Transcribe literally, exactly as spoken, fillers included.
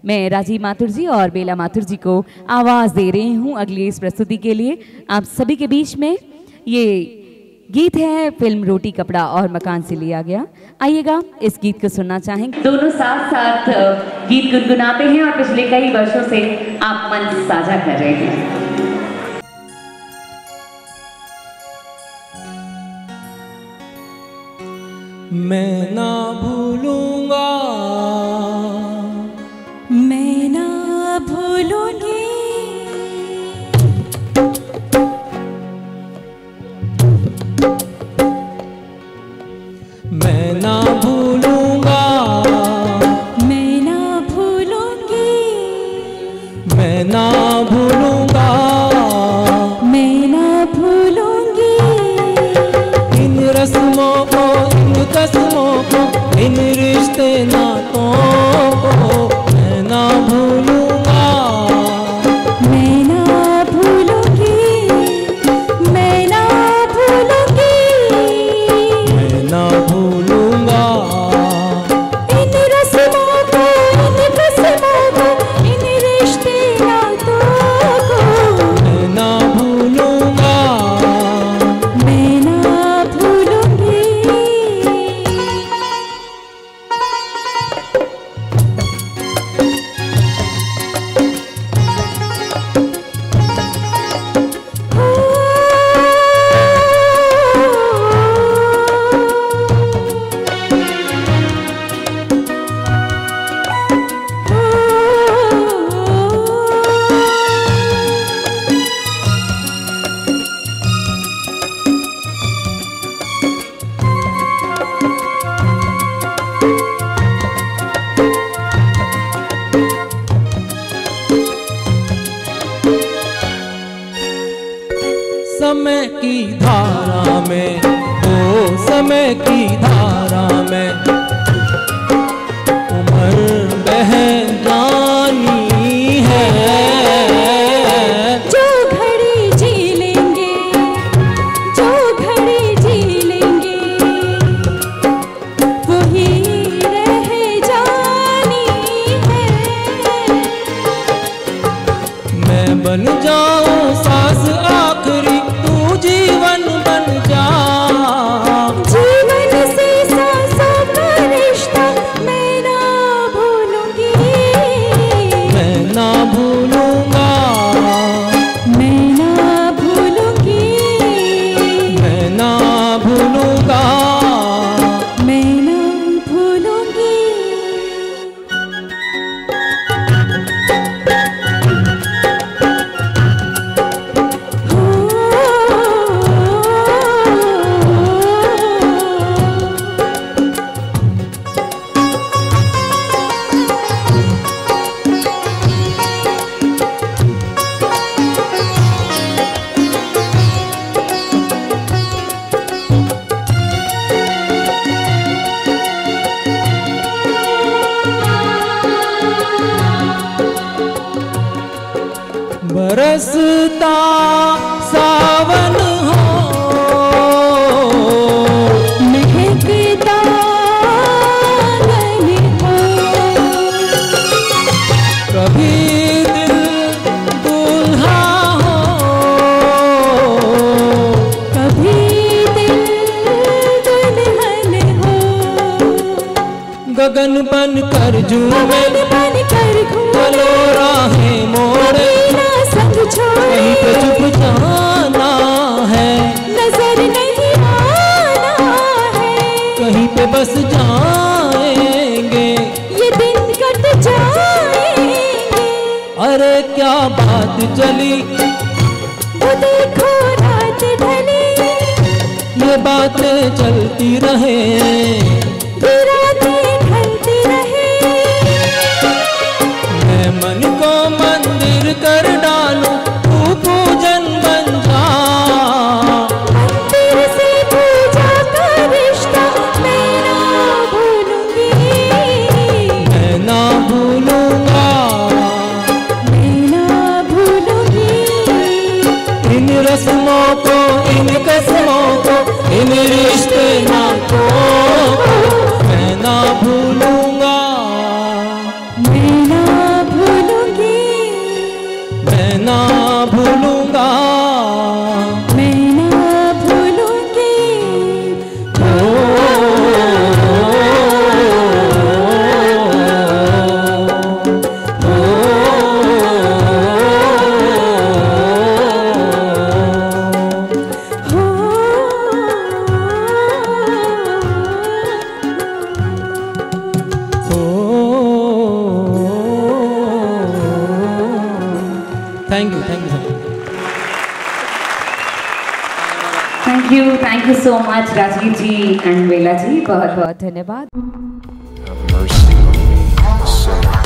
मैं राजीव माथुर जी और बेला माथुर जी को आवाज़ दे रही हूँ अगली इस प्रस्तुति के लिए। आप सभी के बीच में ये गीत है फिल्म रोटी कपड़ा और मकान से लिया गया। आइएगा इस गीत को सुनना चाहेंगे। दोनों साथ साथ गीत गुनगुनाते हैं और पिछले कई वर्षों से आप मंच साझा कर रहे हैं। मैं ना भूलूंगा, मैं ना भूलूंगी, मैं ना भूलूंगा, मैं ना भूलूंगी, मैं ना भूलूंगा, मैं ना भूलूंगी इन रस्मों को, इन कस्मों को, इन रिश्ते नातों को। मैं ना भूलूंगा, मैं ना भूलूंगी, मैं ना भूलूंगी, मैं ना भूलूंगा इन रस्मों को, इन कस्मों को, इन रिश्ते नातों को। मैं ना भूलूंगा, मैं ना भूलूंगी। समय की धारा में, ओ समय की धारा में उम्र बह जानी है। जो घड़ी जी लेंगे, जो घड़ी जी लेंगे, वही रह जानी है। मैं बन जाऊं सांस आखिरी, तू जीवन बन जा। जीवन से सांसों का रिश्ता मैं ना भूलूंगी, मैं ना भूलूंगा, मैं ना भूलूंगी, मैं ना भूलूंगा, मैं ना भूलूंगी। बरसता सावन हो, महकता आंगन हो, कभी दिल दूल्हा हो, कभी दिल दुल्हन हो। गगन बन कर झूमे, मन बन कर घूमे, चलो राहें मोड़े, ना संग छोड़े, कहीं पे चुप जाना है, नजर नहीं आना है। कहीं पे बस जाएंगे, ये दिन कट जाएंगे। अरे क्या बात चली, वो देखो रात ढली, ये बातें चलती रहे, ये रातें ढलती रहे। मैं मन को मंदिर कर डालूं, तू पूजन बन जा। मंदिर से पूजा का रिश्ता मैं ना भूलूंगी, मैं ना भूलूंगा, मैं ना भूलूंगी इन रस्मों को, इन कस्मों को, इन रिश्ते नातों को। मैं भूलूंगा, मैं ना भूलूंगी। Thank you, thank you. Thank you, thank you so much Rajgir ji and Bela ji, बहुत बहुत धन्यवाद। Have mercy on me, a sinner.